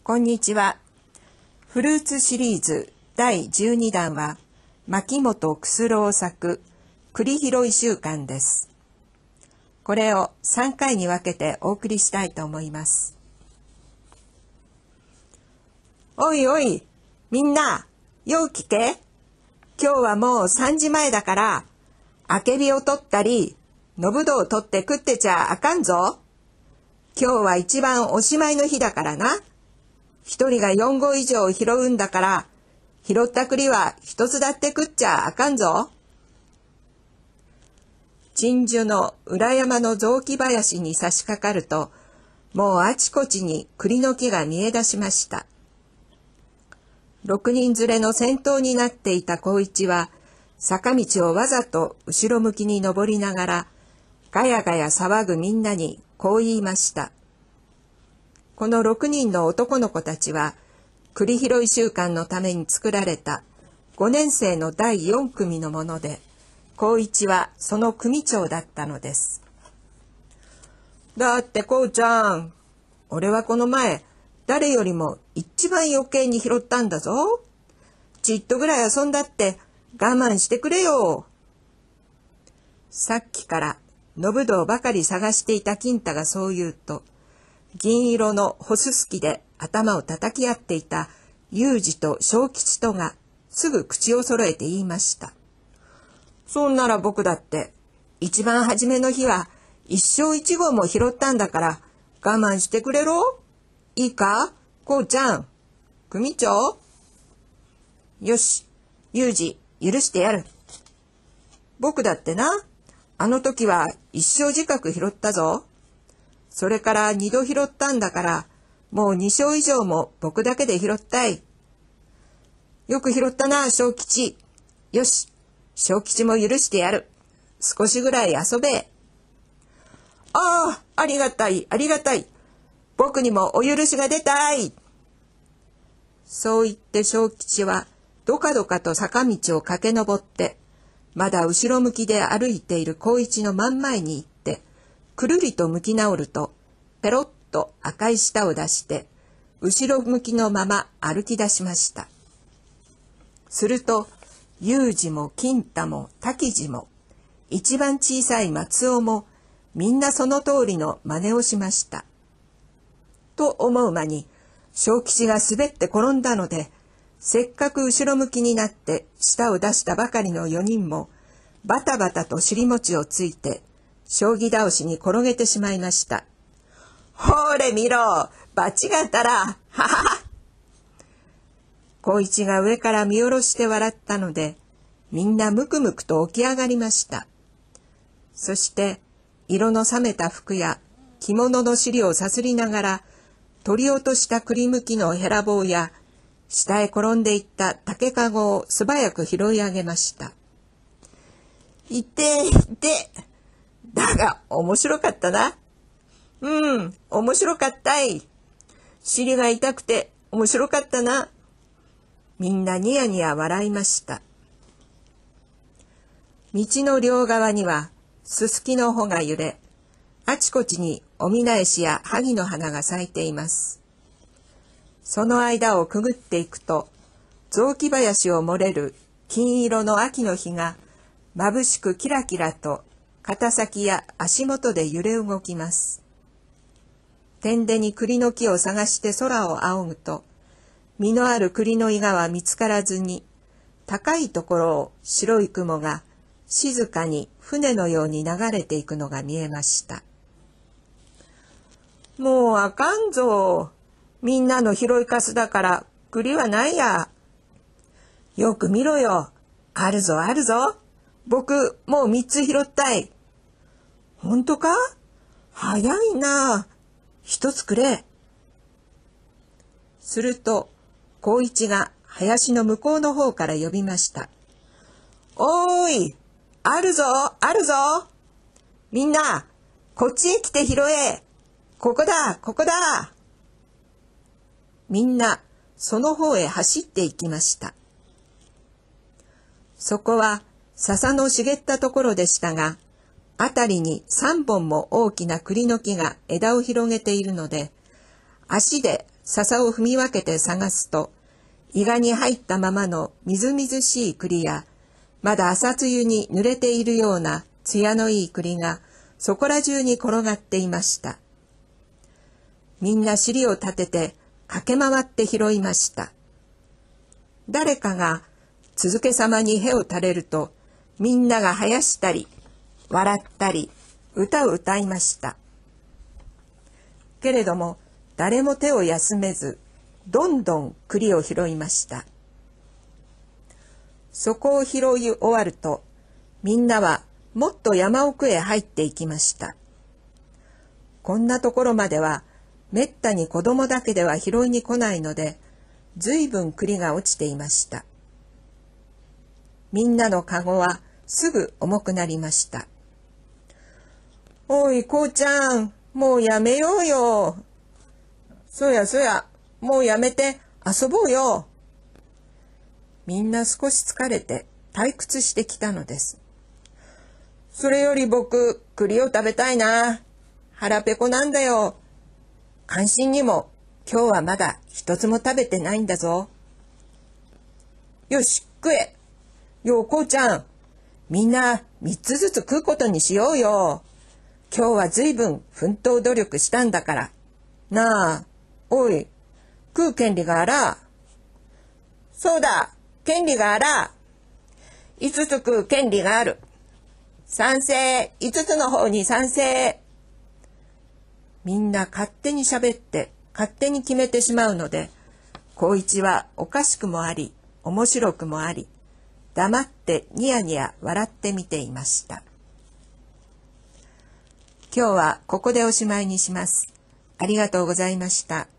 こんにちは。フルーツシリーズ第12弾は牧本楠郎作栗拾い週間です。これを3回に分けてお送りしたいと思います。おいおい、みんな、よう聞け。今日はもう3時前だから、あけびを取ったり、のぶどうを取って食ってちゃあかんぞ。今日は一番おしまいの日だからな。一人が4合以上拾うんだから、拾った栗は一つだって食っちゃあかんぞ。鎮守の裏山の雑木林に差し掛かると、もうあちこちに栗の木が見え出しました。6人連れの先頭になっていた孝一は、坂道をわざと後ろ向きに登りながら、ガヤガヤ騒ぐみんなにこう言いました。この6人の男の子たちは、栗拾い週間のために作られた5年生の第4組のもので、孝一はその組長だったのです。だって孝ちゃん、俺はこの前、誰よりも一番余計に拾ったんだぞ。ちっとぐらい遊んだって我慢してくれよ。さっきからのぶどうばかり探していた金太がそう言うと、銀色のホススキで頭を叩き合っていた裕二と小吉とがすぐ口を揃えて言いました。そんなら僕だって一番初めの日は一生一合も拾ったんだから我慢してくれろ。いいか、こうちゃん、組長。よし、裕二許してやる。僕だってな、あの時は一生近く拾ったぞ。それから2度拾ったんだから、もう2勝以上も僕だけで拾ったい。よく拾ったな、小吉。よし、小吉も許してやる。少しぐらい遊べ。ああ、ありがたい、ありがたい。僕にもお許しが出たい。そう言って小吉は、どかどかと坂道を駆け上って、まだ後ろ向きで歩いている孝一の真ん前に行って、くるりと向き直ると、ペロッと赤い舌を出して、後ろ向きのまま歩き出しました。すると、裕二も金太も滝次も、一番小さい松尾も、みんなその通りの真似をしました。と思う間に、小吉が滑って転んだので、せっかく後ろ向きになって舌を出したばかりの4人も、バタバタと尻餅をついて、将棋倒しに転げてしまいました。ほれ見ろ、罰が当たら、ははは。孝一が上から見下ろして笑ったので、みんなむくむくと起き上がりました。そして、色の冷めた服や着物の尻をさすりながら、取り落とした栗むきのへら棒や、下へ転んでいった竹かごを素早く拾い上げました。いていて。だが面白かったな。面白かったい。尻が痛くて面白かったな。みんなニヤニヤ笑いました。道の両側にはススキの穂が揺れ、あちこちにおみなえしや萩の花が咲いています。その間をくぐっていくと、雑木林を漏れる金色の秋の日が眩しくキラキラと肩先や足元で揺れ動きます。天でに栗の木を探して空を仰ぐと、実のある栗の伊賀は見つからずに、高いところを白い雲が静かに船のように流れていくのが見えました。もうあかんぞ。みんなの拾いかすだから栗はないや。よく見ろよ。あるぞあるぞ。僕もう3つ拾ったい。ほんとか？早いな。1つくれ。すると、孝一が林の向こうの方から呼びました。おーい、あるぞ、あるぞ。みんな、こっちへ来て拾え。ここだ、ここだ。みんな、その方へ走って行きました。そこは、笹の茂ったところでしたが、あたりに3本も大きな栗の木が枝を広げているので、足で笹を踏み分けて探すと、伊賀に入ったままのみずみずしい栗や、まだ朝露に濡れているような艶のいい栗がそこら中に転がっていました。みんな尻を立てて駆け回って拾いました。誰かが続けさまにへを垂れると、みんなが生やしたり、笑ったり、歌を歌いました。けれども、誰も手を休めず、どんどん栗を拾いました。そこを拾い終わると、みんなはもっと山奥へ入っていきました。こんなところまでは、めったに子供だけでは拾いに来ないので、ずいぶん栗が落ちていました。みんなのかごはすぐ重くなりました。おい、こうちゃん、もうやめようよ。そやそや、もうやめて遊ぼうよ。みんな少し疲れて退屈してきたのです。それより僕、栗を食べたいな。腹ペコなんだよ。関心にも今日はまだ一つも食べてないんだぞ。よし、食え。よう、こうちゃん。みんな3つずつ食うことにしようよ。今日はずいぶん奮闘努力したんだから。なあ、おい、食う権利があら。そうだ、権利があら。5つ食う権利がある。賛成、5つの方に賛成。みんな勝手に喋って勝手に決めてしまうので、光一はおかしくもあり、面白くもあり、黙ってニヤニヤ笑って見ていました。今日はここでおしまいにします。ありがとうございました。